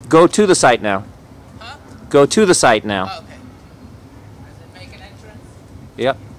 Go to the site now. Huh? Go to the site now. Oh, okay. Does it make an entrance? Yep.